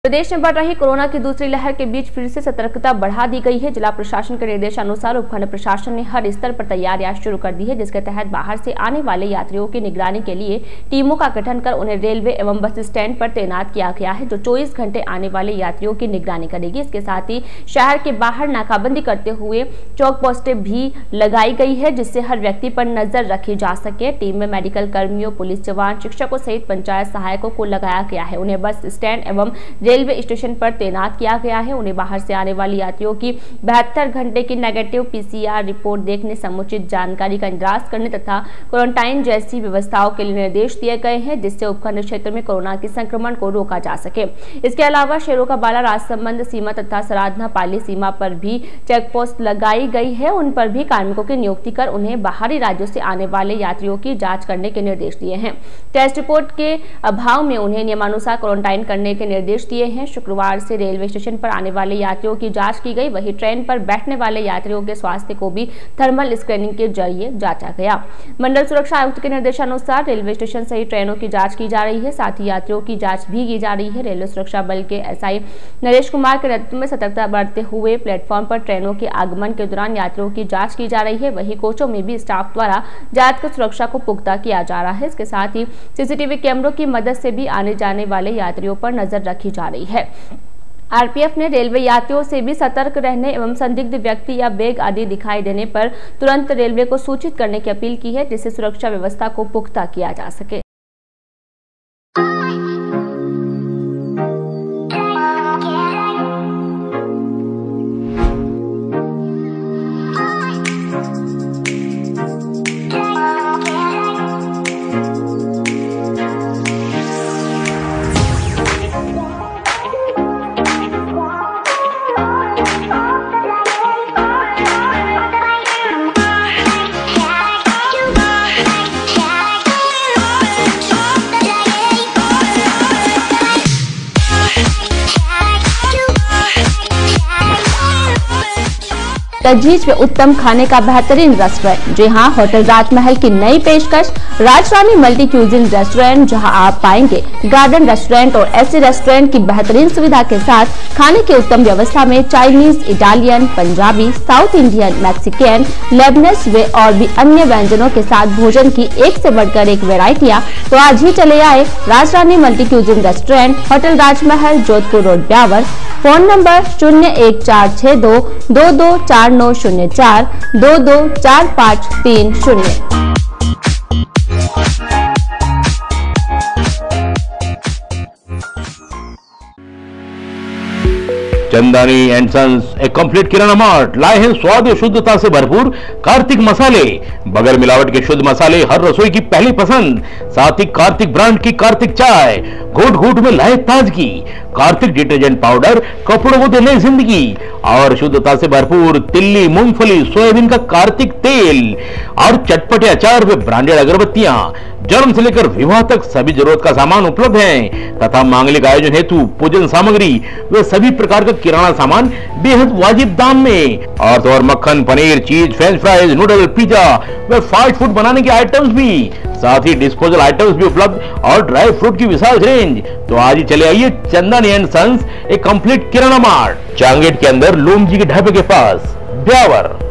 प्रदेश में बढ़ रही कोरोना की दूसरी लहर के बीच फिर से सतर्कता बढ़ा दी गई है। जिला प्रशासन के निर्देशानुसार उपखंड प्रशासन ने हर स्तर पर तैयारियां शुरू कर दी है, जिसके तहत बाहर से आने वाले यात्रियों की निगरानी के लिए टीमों का गठन कर उन्हें रेलवे एवं बस स्टैंड पर तैनात किया गया है, जो 24 घंटे आने वाले यात्रियों की निगरानी करेगी। इसके साथ ही शहर के बाहर नाकाबंदी करते हुए चौक पोस्टें भी लगाई गई है, जिससे हर व्यक्ति पर नजर रखी जा सके। टीम में मेडिकल कर्मियों, पुलिस जवान, शिक्षकों सहित पंचायत सहायकों को लगाया गया है। उन्हें बस स्टैंड एवं रेलवे स्टेशन पर तैनात किया गया है। उन्हें बाहर से आने वाले यात्रियों की 72 घंटे की नेगेटिव PCR रिपोर्ट देखने, समुचित जानकारी का इंतजार करने तथा क्वारंटाइन जैसी व्यवस्थाओं के लिए निर्देश दिए गए हैं, जिससे उपखंड क्षेत्र में कोरोना के संक्रमण को रोका जा सके। इसके अलावा शेरों का बाला राजसमंद सीमा तथा सराधना पाली सीमा पर भी चेक पोस्ट लगाई गई है। उन पर भी कार्मिकों की नियुक्ति कर उन्हें बाहरी राज्यों से आने वाले यात्रियों की जाँच करने के निर्देश दिए हैं। टेस्ट रिपोर्ट के अभाव में उन्हें नियमानुसार क्वारंटाइन करने के निर्देश दिए हैं। शुक्रवार से रेलवे स्टेशन पर आने वाले यात्रियों की जांच की गई। वहीं ट्रेन पर बैठने वाले यात्रियों के स्वास्थ्य को भी थर्मल स्क्रीनिंग के जरिए जांचा गया। मंडल सुरक्षा आयुक्त के निर्देशानुसार रेलवे स्टेशन सहित ट्रेनों की जांच की जा रही है, साथ ही यात्रियों की जांच भी की जा रही है। रेलवे सुरक्षा बल के SI नरेश कुमार के नेतृत्व में सतर्कता बरतते हुए प्लेटफॉर्म पर ट्रेनों के आगमन के दौरान यात्रियों की जाँच की जा रही है। वहीं कोचों में भी स्टाफ द्वारा जाँच कर सुरक्षा को पुख्ता किया जा रहा है। इसके साथ ही CCTV कैमरों की मदद से भी आने जाने वाले यात्रियों पर नजर रखी जा रही है। RPF ने रेलवे यात्रियों से भी सतर्क रहने एवं संदिग्ध व्यक्ति या बैग आदि दिखाई देने पर तुरंत रेलवे को सूचित करने की अपील की है, जिससे सुरक्षा व्यवस्था को पुख्ता किया जा सके। तजवीज में उत्तम खाने का बेहतरीन रेस्टोरेंट। जी हाँ, होटल राजमहल की नई पेशकश राजरानी मल्टी क्यूजिन रेस्टोरेंट, जहां आप पाएंगे गार्डन रेस्टोरेंट और ऐसे रेस्टोरेंट की बेहतरीन सुविधा के साथ खाने की उत्तम व्यवस्था में Chinese, Italian, Punjabi, South Indian, Mexican, Lebanese वे और भी अन्य व्यंजनों के साथ भोजन की एक से बढ़कर एक वैरायटियां। तो आज ही चले आए Rajrani multi cuisine restaurant, hotel Rajmahal, Jodhpur road, Beawar. Phone number 01462 224904 224530। Chandani and sons, एक कंप्लीट किराना मार्ट लाए हैं स्वाद और शुद्धता से भरपूर कार्तिक मसाले। बगैर मिलावट के शुद्ध मसाले हर रसोई की पहली पसंद। साथ ही कार्तिक ब्रांड की कार्तिक चाय, घूट घूट में लाए ताजगी। कार्तिक डिटर्जेंट पाउडर, कपड़ों को देने जिंदगी। और शुद्धता से भरपूर तिल्ली, मूंगफली, सोयाबीन का कार्तिक तेल और चटपटे अचार व ब्रांडेड अगरबत्तियां। जन्म से लेकर विवाह तक सभी जरूरत का सामान उपलब्ध है तथा मांगलिक आयोजन हेतु पूजन सामग्री व सभी प्रकार का किराना सामान बेहद वाजिब दाम में। और तो और मक्खन, paneer, cheese, French fries, noodle, pizza व फास्ट फूड बनाने के आइटम्स भी, साथ ही डिस्पोजल आइटम्स भी उपलब्ध और ड्राई फ्रूट की विशाल रेंज। तो आज ही चले आइए चंदानी एंड सन्स, एक कंप्लीट किराना मार्ट, चांगेट के अंदर लोमजी के ढाबे के पास, ब्यावर।